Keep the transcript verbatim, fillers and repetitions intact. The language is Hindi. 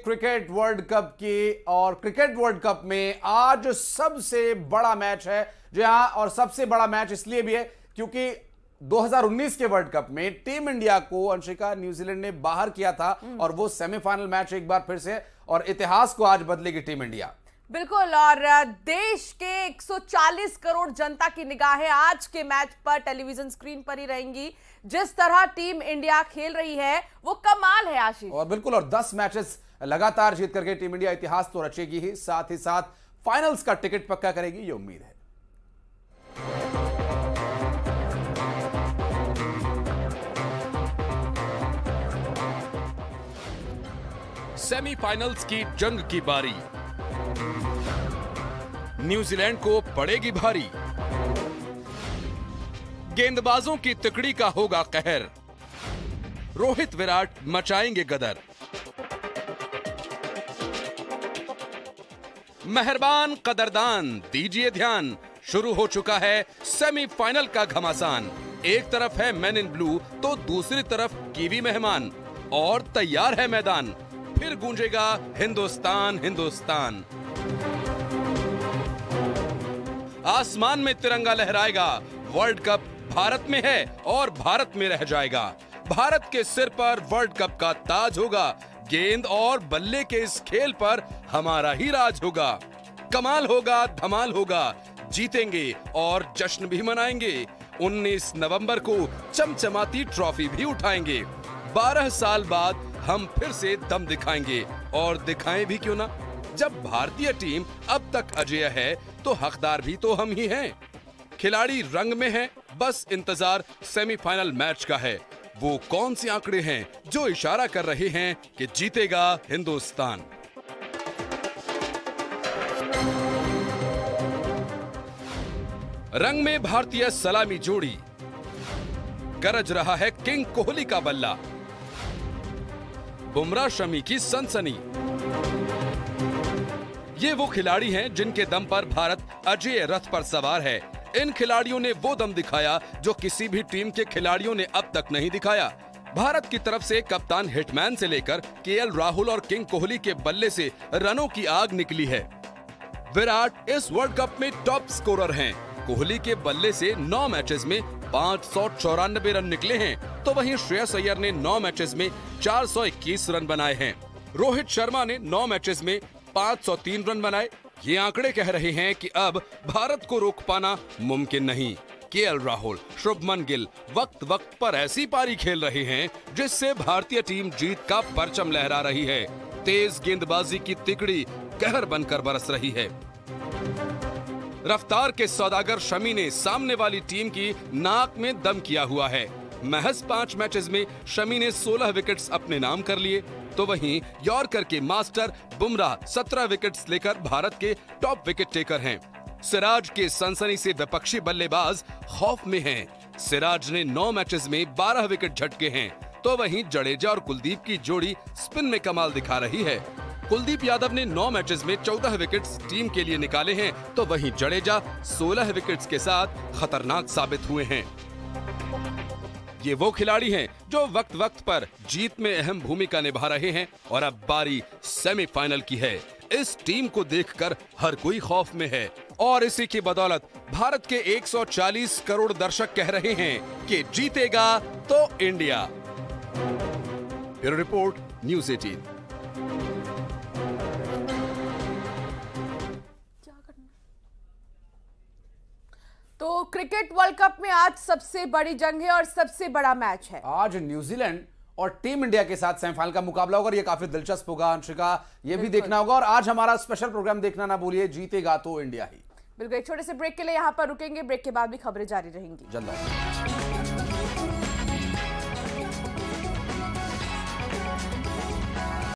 क्रिकेट वर्ल्ड कप की और क्रिकेट वर्ल्ड कप में आज सबसे बड़ा मैच है। जी हां, और सबसे बड़ा मैच इसलिए भी है क्योंकि दो हज़ार उन्नीस के वर्ल्ड कप में टीम इंडिया को अंशिका न्यूजीलैंड ने बाहर किया था और वो सेमीफाइनल मैच एक बार फिर से, और इतिहास को आज बदलेगी टीम इंडिया। बिल्कुल, और देश के एक सौ चालीस करोड़ जनता की निगाहें आज के मैच पर टेलीविजन स्क्रीन पर ही रहेंगी। जिस तरह टीम इंडिया खेल रही है वो कमाल है आशीष। और बिल्कुल, और दस मैचेस लगातार जीत करके टीम इंडिया इतिहास तो रचेगी ही, साथ ही साथ फाइनल्स का टिकट पक्का करेगी, ये उम्मीद है। सेमीफाइनल्स की जंग की बारी, न्यूजीलैंड को पड़ेगी भारी, गेंदबाजों की तिकड़ी का होगा कहर, रोहित विराट मचाएंगे गदर। मेहरबान कदरदान दीजिए ध्यान, शुरू हो चुका है सेमीफाइनल का घमासान। एक तरफ है मैन इन ब्लू तो दूसरी तरफ कीवी मेहमान, और तैयार है मैदान, फिर गूंजेगा हिंदुस्तान हिंदुस्तान। आसमान में तिरंगा लहराएगा, वर्ल्ड कप भारत में है और भारत में रह जाएगा। भारत के सिर पर वर्ल्ड कप का ताज होगा, गेंद और बल्ले के इस खेल पर हमारा ही राज होगा। कमाल होगा, धमाल होगा, जीतेंगे और जश्न भी मनाएंगे। उन्नीस नवंबर को चमचमाती ट्रॉफी भी उठाएंगे। बारह साल बाद हम फिर से दम दिखाएंगे, और दिखाएं भी क्यों ना। जब भारतीय टीम अब तक अजेय है तो हकदार भी तो हम ही हैं। खिलाड़ी रंग में हैं, बस इंतजार सेमीफाइनल मैच का है। वो कौन से आंकड़े हैं जो इशारा कर रहे हैं कि जीतेगा हिंदुस्तान। रंग में भारतीय सलामी जोड़ी, गरज रहा है किंग कोहली का बल्ला, बुमराह शमी की सनसनी। ये वो खिलाड़ी हैं जिनके दम पर भारत अजेय रथ पर सवार है। इन खिलाड़ियों ने वो दम दिखाया जो किसी भी टीम के खिलाड़ियों ने अब तक नहीं दिखाया। भारत की तरफ से कप्तान हिटमैन से लेकर केएल राहुल और किंग कोहली के बल्ले से रनों की आग निकली है। विराट इस वर्ल्ड कप में टॉप स्कोरर हैं। कोहली के बल्ले से नौ मैचेस में पाँच सौ चौरानबे रन निकले हैं, तो वहीं श्रेयस अय्यर ने नौ मैचेस में चार सौ इक्कीस रन बनाए हैं। रोहित शर्मा ने नौ मैचेस में पाँच सौ तीन रन बनाए। ये आंकड़े कह रहे हैं कि अब भारत को रोक पाना मुमकिन नहीं। केएल राहुल, शुभमन गिल वक्त वक्त पर ऐसी पारी खेल रहे हैं जिससे भारतीय टीम जीत का परचम लहरा रही है। तेज गेंदबाजी की तिकड़ी कहर बनकर बरस रही है। रफ्तार के सौदागर शमी ने सामने वाली टीम की नाक में दम किया हुआ है। महज पांच मैचेस में शमी ने सोलह विकेट्स अपने नाम कर लिए, तो वहीं यॉर्कर के मास्टर बुमराह सत्रह विकेट्स लेकर भारत के टॉप विकेट टेकर हैं। सिराज के सनसनी से विपक्षी बल्लेबाज खौफ में हैं। सिराज ने नौ मैचेस में बारह विकेट झटके हैं, तो वहीं जडेजा और कुलदीप की जोड़ी स्पिन में कमाल दिखा रही है। कुलदीप यादव ने नौ मैचेस में चौदह विकेट्स टीम के लिए निकाले हैं, तो वहीं जडेजा सोलह विकेट्स के साथ खतरनाक साबित हुए हैं। ये वो खिलाड़ी हैं जो वक्त वक्त पर जीत में अहम भूमिका निभा रहे हैं, और अब बारी सेमीफाइनल की है। इस टीम को देखकर हर कोई खौफ में है, और इसी की बदौलत भारत के एक सौ चालीस करोड़ दर्शक कह रहे हैं कि जीतेगा तो इंडिया। ब्यूरो रिपोर्ट, न्यूज़ अठारह। तो क्रिकेट वर्ल्ड कप में आज सबसे बड़ी जंग है और सबसे बड़ा मैच है। आज न्यूजीलैंड और टीम इंडिया के साथ सेमीफाइनल का मुकाबला होगा, और ये काफी दिलचस्प होगा अंशिका, ये भी देखना होगा। और आज हमारा स्पेशल प्रोग्राम देखना ना भूलिए, जीतेगा तो इंडिया ही। बिल्कुल, एक छोटे से ब्रेक के लिए यहाँ पर रुकेंगे, ब्रेक के बाद भी खबरें जारी रहेंगी। जल्द।